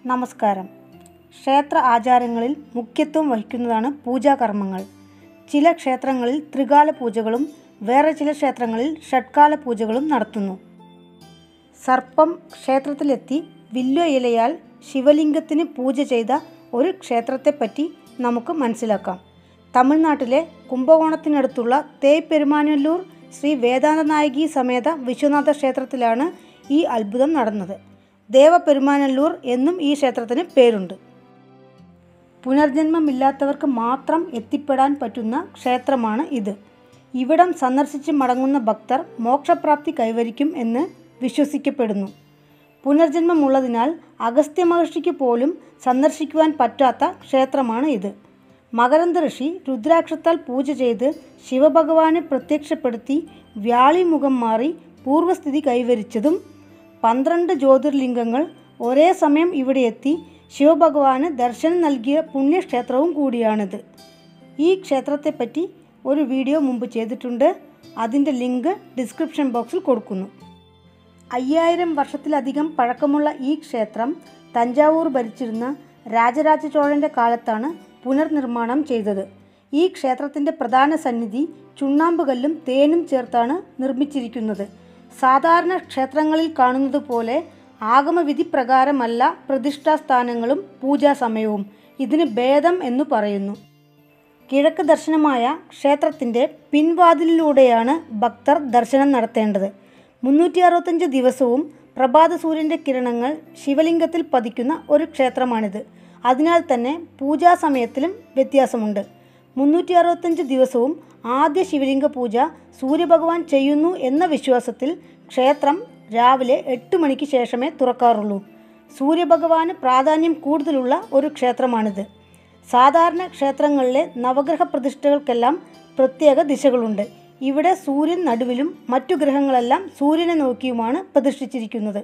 നമസ്കാരം. ക്ഷേത്ര ആചാരങ്ങളിൽ മുഖ്യത്വം വഹിക്കുന്നതാണ് പൂജാകർമ്മങ്ങൾ. ചില ക്ഷേത്രങ്ങളിൽ ത്രികാല പൂജകളും വേറെ ചില ക്ഷേത്രങ്ങളിൽ ഷഡ്കാല പൂജകളും നടത്തുന്നു. സർപ്പം ക്ഷേത്രത്തിലെത്തി വില്വ ഇലയാൽ ശിവലിംഗത്തിന് പൂജ ചെയ്ത ഒരു ക്ഷേത്രത്തെപ്പറ്റി നമുക്ക് മനസ്സിലാക്കാം. തമിഴ്നാട്ടിലെ കുംഭകോണത്തിനടുത്തുള്ള തേപ്പെരുമാനല്ലൂർ ശ്രീ വേദാന്തനായകി സമേത വിശ്വനാഥ ക്ഷേത്രത്തിലാണ് ഈ അത്ഭുതം നടന്നത്. ദേവപെരുമാനല്ലൂർ എന്നും ഈ ക്ഷേത്രത്തിന് പേരുണ്ട്. പുനർജന്മമില്ലാത്തവർക്ക് മാത്രം എത്തിപ്പെടാൻ പറ്റുന്ന ക്ഷേത്രമാണ് ഇത്. ഇവിടം സന്ദർശിച്ച് മടങ്ങുന്ന ഭക്തർ മോക്ഷപ്രാപ്തി കൈവരിക്കും എന്ന് വിശ്വസിക്കപ്പെടുന്നു. പുനർജന്മമുള്ളതിനാൽ അഗസ്ത്യ മഹർഷിക്ക് പോലും സന്ദർശിക്കുവാൻ പറ്റാത്ത ക്ഷേത്രമാണ് ഇത്. മകരന്ദ ഋഷി രുദ്രാക്ഷത്താൽ പൂജ ചെയ്ത് ശിവഭഗവാനെ പ്രത്യക്ഷപ്പെടുത്തി വ്യാളിമുഖം മാറി പൂർവ്വസ്ഥിതി കൈവരിച്ചതും 12 ജ്യോതിർലിംഗങ്ങൾ ഒരേ സമയം ഇവിടെ എത്തി ശിവഭഗവാന് ദർശനം നൽകിയ പുണ്യക്ഷേത്രവും കൂടിയാണിത്. ഈ ക്ഷേത്രത്തെപ്പറ്റി ഒരു വീഡിയോ മുമ്പ് ചെയ്തിട്ടുണ്ട്. അതിൻ്റെ ലിങ്ക് ഡിസ്ക്രിപ്ഷൻ ബോക്സിൽ കൊടുക്കുന്നു. 5000 വർഷത്തിലധികം പഴക്കമുള്ള ഈ ക്ഷേത്രം തഞ്ചാവൂർ ഭരിച്ചിരുന്ന രാജരാജ ചോഴൻ്റെ കാലത്താണ് പുനർനിർമ്മാണം ചെയ്തത്. ഈ ക്ഷേത്രത്തിൻ്റെ പ്രധാന സന്നിധി ചുണ്ണാമ്പുകല്ലും തേനും ചേർത്താണ് നിർമ്മിച്ചിരിക്കുന്നത്. സാധാരണ ക്ഷേത്രങ്ങളിൽ കാണുന്നത് പോലെ ആഗമവിധി പ്രകാരമല്ല പ്രതിഷ്ഠാസ്ഥാനങ്ങളും പൂജാസമയവും. ഇതിന് ഭേദം എന്നു പറയുന്നു. കിഴക്ക് ദർശനമായ ക്ഷേത്രത്തിൻ്റെ പിൻവാതിലിലൂടെയാണ് ഭക്തർ ദർശനം നടത്തേണ്ടത്. 365 ദിവസവും പ്രഭാത സൂര്യൻ്റെ കിരണങ്ങൾ ശിവലിംഗത്തിൽ പതിക്കുന്ന ഒരു ക്ഷേത്രമാണിത്. അതിനാൽ തന്നെ പൂജാസമയത്തിലും വ്യത്യാസമുണ്ട്. 365 ദിവസവും ആദ്യ ശിവലിംഗ പൂജ സൂര്യഭഗവാൻ ചെയ്യുന്നു എന്ന വിശ്വാസത്തിൽ ക്ഷേത്രം രാവിലെ 8 മണിക്ക് ശേഷമേ തുറക്കാറുള്ളൂ. സൂര്യഭഗവാന് പ്രാധാന്യം കൂടുതലുള്ള ഒരു ക്ഷേത്രമാണിത്. സാധാരണ ക്ഷേത്രങ്ങളിലെ നവഗ്രഹ പ്രതിഷ്ഠകൾക്കെല്ലാം പ്രത്യേക ദിശകളുണ്ട്. ഇവിടെ സൂര്യൻ നടുവിലും മറ്റു ഗ്രഹങ്ങളെല്ലാം സൂര്യനെ നോക്കിയുമാണ് പ്രതിഷ്ഠിച്ചിരിക്കുന്നത്.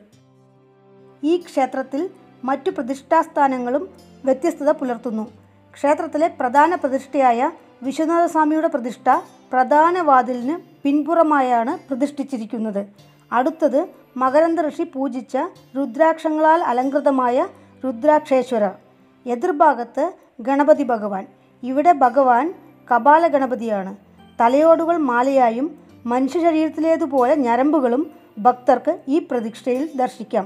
ഈ ക്ഷേത്രത്തിൽ മറ്റു പ്രതിഷ്ഠാസ്ഥാനങ്ങളും വ്യത്യസ്തത പുലർത്തുന്നു. ക്ഷേത്രത്തിലെ പ്രധാന പ്രതിഷ്ഠയായ വിശ്വനാഥസ്വാമിയുടെ പ്രതിഷ്ഠ പ്രധാന വാതിലിന് പിൻപുറമായാണ് പ്രതിഷ്ഠിച്ചിരിക്കുന്നത്. അടുത്തത് മകരന്ദ ഋഷി പൂജിച്ച രുദ്രാക്ഷങ്ങളാൽ അലങ്കൃതമായ രുദ്രാക്ഷേശ്വരർ. എതിർഭാഗത്ത് ഗണപതി ഭഗവാൻ. ഇവിടെ ഭഗവാൻ കപാല ഗണപതിയാണ്. തലയോടുകൾ മാലയായും മനുഷ്യ ശരീരത്തിലേതുപോലെ ഞരമ്പുകളും ഭക്തർക്ക് ഈ പ്രതിഷ്ഠയിൽ ദർശിക്കാം.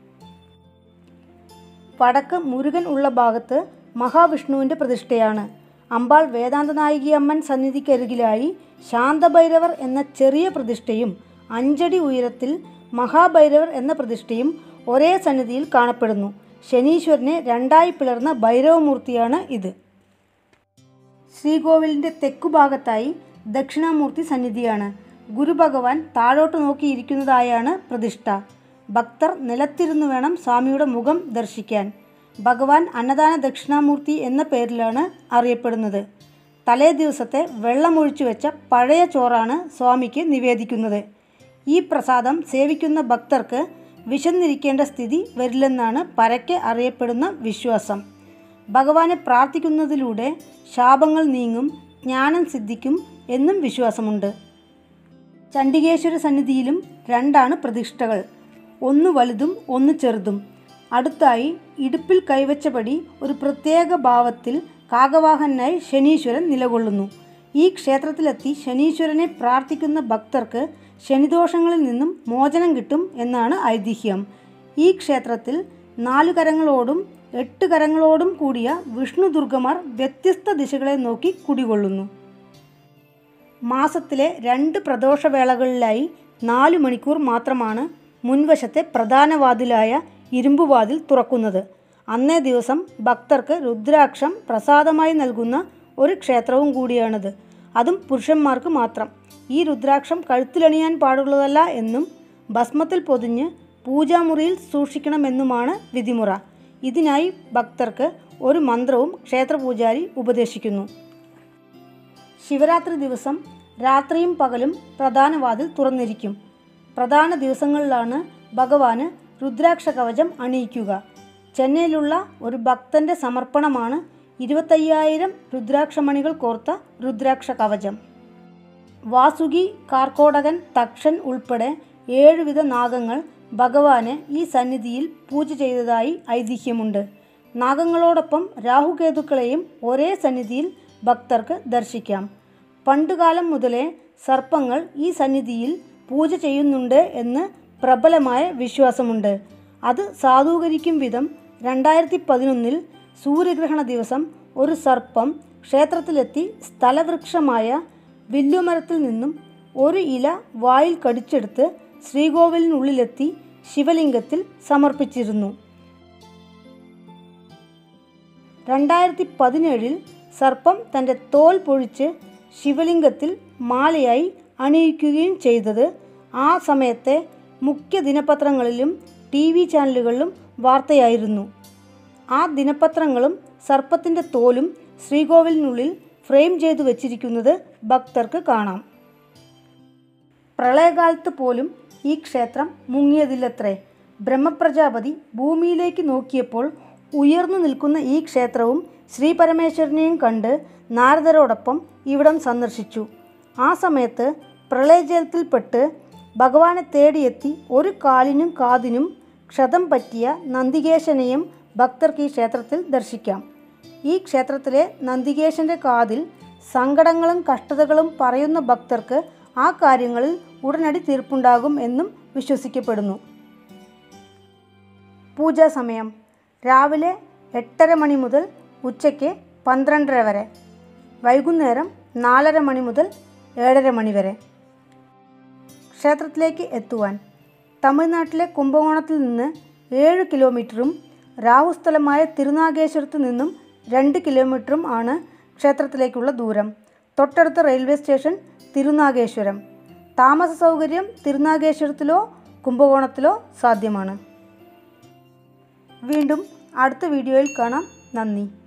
വടക്ക് മുരുകൻ ഉള്ള ഭാഗത്ത് മഹാവിഷ്ണുവിൻ്റെ പ്രതിഷ്ഠയാണ്. അമ്പാൾ വേദാന്തനായകി അമ്മൻ സന്നിധിക്കരികിലായി ശാന്തഭൈരവർ എന്ന ചെറിയ പ്രതിഷ്ഠയും 5 അടി ഉയരത്തിൽ മഹാഭൈരവർ എന്ന പ്രതിഷ്ഠയും ഒരേ സന്നിധിയിൽ കാണപ്പെടുന്നു. ശനീശ്വരനെ 2ആയി പിളർന്ന ഭൈരവമൂർത്തിയാണ് ഇത്. ശ്രീകോവിലിൻ്റെ തെക്കുഭാഗത്തായി ദക്ഷിണാമൂർത്തി സന്നിധിയാണ്. ഗുരുഭഗവാൻ താഴോട്ട് നോക്കിയിരിക്കുന്നതായാണ് പ്രതിഷ്ഠ. ഭക്തർ നിലത്തിരുന്നു വേണം സ്വാമിയുടെ മുഖം ദർശിക്കാൻ. ഭഗവാൻ അന്നദാന ദക്ഷിണാമൂർത്തി എന്ന പേരിലാണ് അറിയപ്പെടുന്നത്. തലേ ദിവസത്തെ വെള്ളമൊഴിച്ചു വെച്ച പഴയ ചോറാണ് സ്വാമിക്ക് നിവേദിക്കുന്നത്. ഈ പ്രസാദം സേവിക്കുന്ന ഭക്തർക്ക് വിശന്നിരിക്കേണ്ട സ്ഥിതി വരില്ലെന്നാണ് പരക്കെ അറിയപ്പെടുന്ന വിശ്വാസം. ഭഗവാനെ പ്രാർത്ഥിക്കുന്നതിലൂടെ ശാപങ്ങൾ നീങ്ങും, ജ്ഞാനം സിദ്ധിക്കും എന്നും വിശ്വാസമുണ്ട്. ചണ്ഡികേശ്വര സന്നിധിയിലും 2 പ്രതിഷ്ഠകൾ, ഒന്ന് വലുതും ഒന്ന് ചെറുതും. അടുത്തായി ഇടുപ്പിൽ കൈവച്ചപടി ഒരു പ്രത്യേക ഭാവത്തിൽ കാകവാഹനായി ശനീശ്വരൻ നിലകൊള്ളുന്നു. ഈ ക്ഷേത്രത്തിലെത്തി ശനീശ്വരനെ പ്രാർത്ഥിക്കുന്ന ഭക്തർക്ക് ശനിദോഷങ്ങളിൽ നിന്നും മോചനം കിട്ടും എന്നാണ് ഐതിഹ്യം. ഈ ക്ഷേത്രത്തിൽ 4 കരങ്ങളോടും 8 കരങ്ങളോടും കൂടിയ വിഷ്ണു ദുർഗമാർ വ്യത്യസ്ത ദിശകളെ നോക്കി കുടികൊള്ളുന്നു. മാസത്തിലെ 2 പ്രദോഷവേളകളിലായി 4 മണിക്കൂർ മാത്രമാണ് മുൻവശത്തെ പ്രധാന വാതിലായ ഇരുമ്പുവാതിൽ തുറക്കുന്നത്. അന്നേ ദിവസം ഭക്തർക്ക് രുദ്രാക്ഷം പ്രസാദമായി നൽകുന്ന ഒരു ക്ഷേത്രവും കൂടിയാണിത്. അതും പുരുഷന്മാർക്ക് മാത്രം. ഈ രുദ്രാക്ഷം കഴുത്തിലണിയാൻ പാടുള്ളതല്ല എന്നും ഭസ്മത്തിൽ പൊതിഞ്ഞ് പൂജാമുറിയിൽ സൂക്ഷിക്കണമെന്നുമാണ് വിധിമുറ. ഇതിനായി ഭക്തർക്ക് ഒരു മന്ത്രവും ക്ഷേത്രപൂജാരി ഉപദേശിക്കുന്നു. ശിവരാത്രി ദിവസം രാത്രിയും പകലും പ്രധാന വാതിൽ തുറന്നിരിക്കും. പ്രധാന ദിവസങ്ങളിലാണ് ഭഗവാന് രുദ്രാക്ഷ കവചം അണിയിക്കുക. ചെന്നൈയിലുള്ള ഒരു ഭക്തൻ്റെ സമർപ്പണമാണ് 25,000 രുദ്രാക്ഷമണികൾ കോർത്ത രുദ്രാക്ഷ കവചം. വാസുകി, കാർക്കോടകൻ, തക്ഷൻ ഉൾപ്പെടെ 7 വിധ നാഗങ്ങൾ ഭഗവാന് ഈ സന്നിധിയിൽ പൂജ ചെയ്തതായി ഐതിഹ്യമുണ്ട്. നാഗങ്ങളോടൊപ്പം രാഹുകേതുക്കളെയും ഒരേ സന്നിധിയിൽ ഭക്തർക്ക് ദർശിക്കാം. പണ്ടുകാലം മുതലേ സർപ്പങ്ങൾ ഈ സന്നിധിയിൽ പൂജ ചെയ്യുന്നുണ്ട് എന്ന് പ്രബലമായ വിശ്വാസമുണ്ട്. അത് സാധൂകരിക്കും വിധം 2011 സൂര്യഗ്രഹണ ദിവസം ഒരു സർപ്പം ക്ഷേത്രത്തിലെത്തി സ്ഥലവൃക്ഷമായ വില്ലുമരത്തിൽ നിന്നും ഒരു ഇല വായിൽ കടിച്ചെടുത്ത് ശ്രീകോവിലിനുള്ളിലെത്തി ശിവലിംഗത്തിൽ സമർപ്പിച്ചിരുന്നു. 2017 സർപ്പം തൻ്റെ തോൽ പൊഴിച്ച് ശിവലിംഗത്തിൽ മാലയായി അണിയിക്കുകയും ചെയ്തത് ആ സമയത്തെ മുഖ്യ ദിനപത്രങ്ങളിലും TV ചാനലുകളിലും വാർത്തയായിരുന്നു. ആ ദിനപത്രങ്ങളും സർപ്പത്തിൻ്റെ തോലും ശ്രീകോവിലിനുള്ളിൽ ഫ്രെയിം ചെയ്തു വച്ചിരിക്കുന്നത് ഭക്തർക്ക് കാണാം. പ്രളയകാലത്ത് പോലും ഈ ക്ഷേത്രം മുങ്ങിയതില്ലത്രേ. ബ്രഹ്മപ്രജാപതി ഭൂമിയിലേക്ക് നോക്കിയപ്പോൾ ഉയർന്നു നിൽക്കുന്ന ഈ ക്ഷേത്രവും ശ്രീപരമേശ്വരനെയും കണ്ട് നാരദരോടൊപ്പം ഇവിടം സന്ദർശിച്ചു. ആ സമയത്ത് പ്രളയജലത്തിൽപ്പെട്ട് ഭഗവാനെ തേടിയെത്തി ഒരു കാലിനും കാതിനും ക്ഷതം പറ്റിയ നന്ദികേശനെയും ഭക്തർക്ക് ഈ ക്ഷേത്രത്തിൽ ദർശിക്കാം. ഈ ക്ഷേത്രത്തിലെ നന്ദികേശൻ്റെ കാതിൽ സങ്കടങ്ങളും കഷ്ടതകളും പറയുന്ന ഭക്തർക്ക് ആ കാര്യങ്ങളിൽ ഉടനടി തീർപ്പുണ്ടാകും എന്നും വിശ്വസിക്കപ്പെടുന്നു. പൂജാ സമയം രാവിലെ 8:30 മണി മുതൽ ഉച്ചയ്ക്ക് 12:30 വരെ, വൈകുന്നേരം 4:30 മണി മുതൽ 7:30 മണി വരെ. ക്ഷേത്രത്തിലേക്ക് എത്തുവാൻ തമിഴ്നാട്ടിലെ കുംഭകോണത്തിൽ നിന്ന് 7 കിലോമീറ്ററും രാഹുസ്ഥലമായ തിരുനാഗേശ്വരത്ത് നിന്നും 2 കിലോമീറ്ററും ആണ് ക്ഷേത്രത്തിലേക്കുള്ള ദൂരം. തൊട്ടടുത്ത റെയിൽവേ സ്റ്റേഷൻ തിരുനാഗേശ്വരം. താമസ സൗകര്യം തിരുനാഗേശ്വരത്തിലോ കുംഭകോണത്തിലോ സാധ്യമാണ്. വീണ്ടും അടുത്ത വീഡിയോയിൽ കാണാം. നന്ദി.